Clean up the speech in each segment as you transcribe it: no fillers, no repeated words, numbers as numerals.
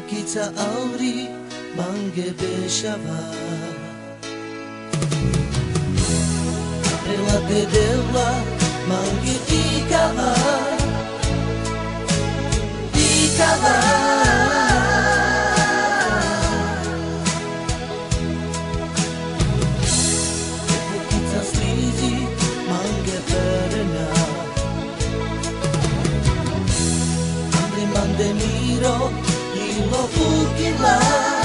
kita auri mangge beshava Aprila de devla mangge ikava Ikava Epo kita slizi mangge perena Amri mande miro Ilo ukila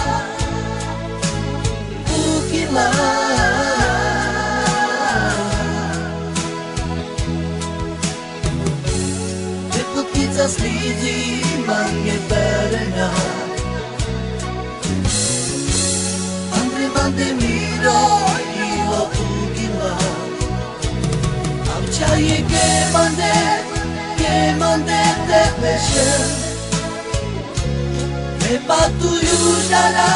Ukila Epo kita slizi mange perena Andre mande miro Ilo ukila Am chaye ke mande te peshe Me batu yujara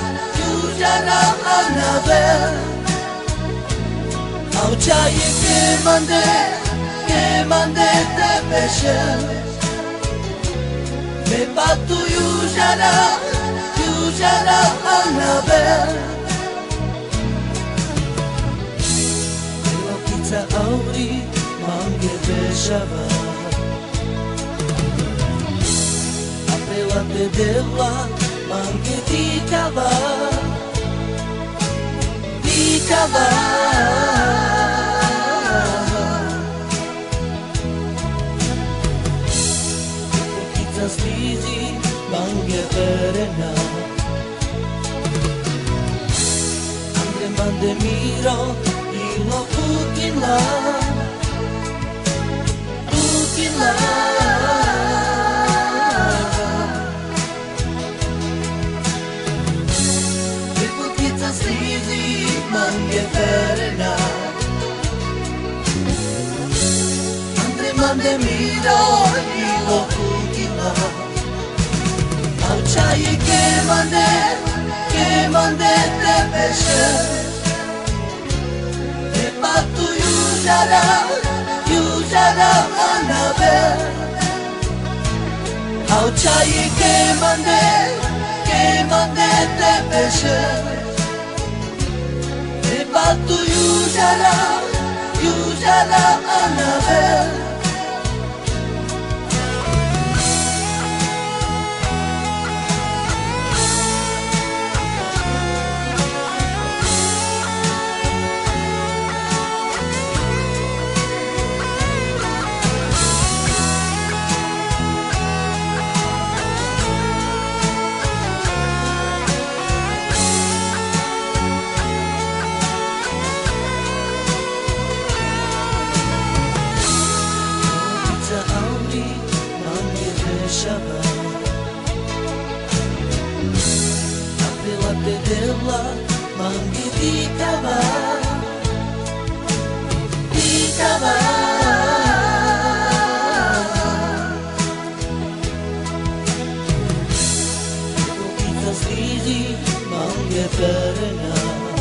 anabel Au chaye ke mande te peshe Me batu yujara anabel Elo kita auri mange beshava Te devla mangi dikava Dikava Kita slizi mangi perena Andre mande miro ilo ukila Ukila Slizi mange perena Andre mande miro ilo ukila Au chaye ke mande te peshe Me batu yujara anabel Au chaye ke mande te peshe Batu yujara anabel Aprila de devla mangi dikava Dikava Epo kita slizi mangi perena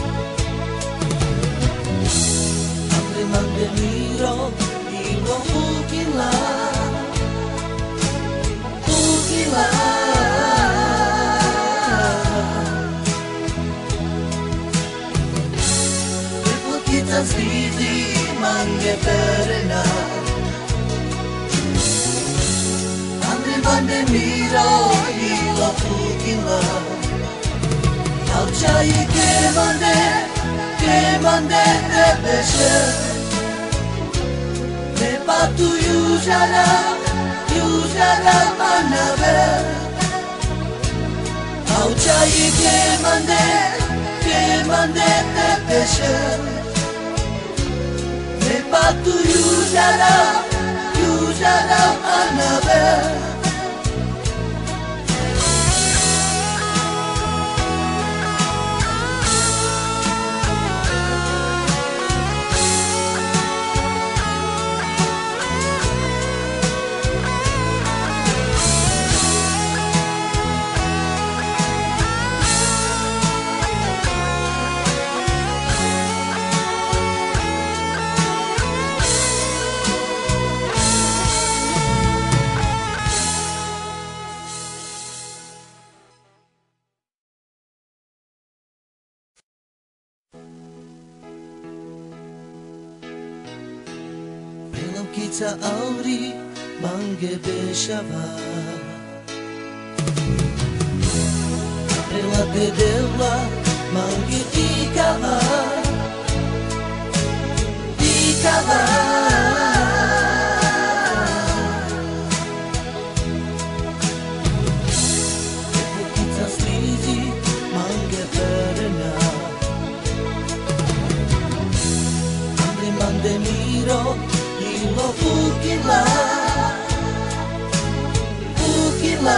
Amri mande miro ilo ukila Ukila Epo kita slizi mange perena Andre mande miro ilo ukila Au chaye ke mande te peshe Me batu yujara anabel Au chaye ke mande te peshe Me batu yujara anabel kita auri mange beshava Rela bedela mange ikava Ikava Kita slizi mange perena Andre mande miro Ilo ukila Ukila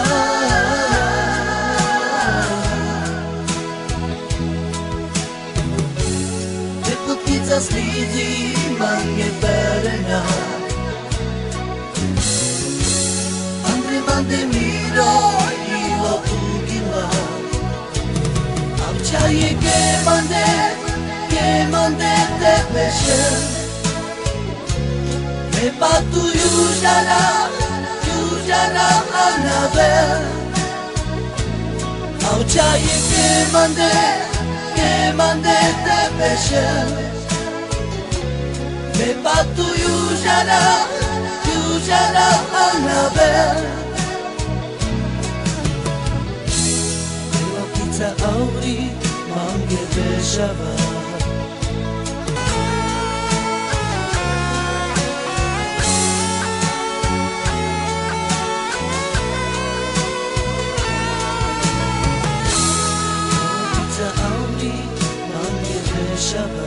Kita slizi mange perena Andre mande miro ilo ukila Avçayı kemande te peşe Me batu yujara anabel Avçayı kemande te peşe Me batu yujara anabel Rela kita auri mange beshava Kita auri mange beshava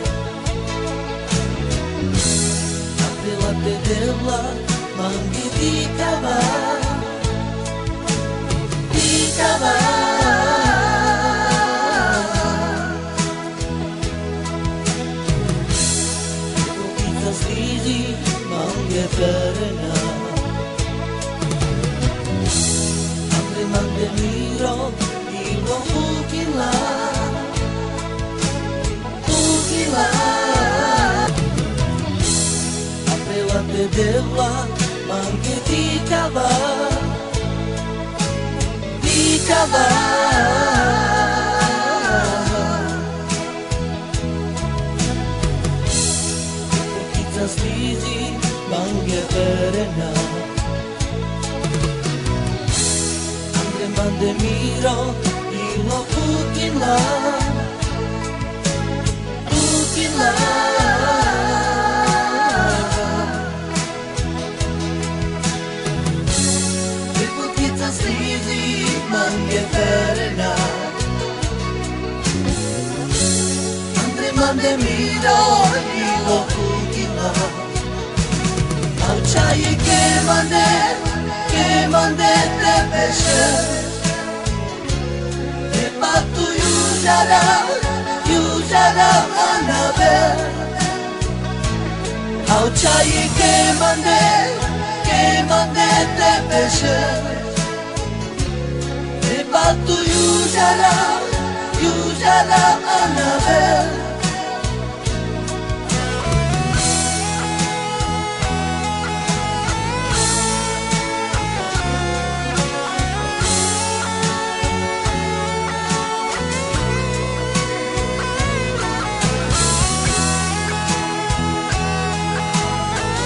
Aprila bedela mange dikava Dikava Kita slizi mange perena Andre mande miro ilo ukila Ukila Aprila bedela mange dikava Dikava Kita slizi mange perena Andre mande miro ilo ukila Ukila Kita slizi mange perena Andre mande miro ilo ukila Avçayı kemande te peşe Me batu yujara anabel Avçayı kemande te peşe Me batu yujara anabel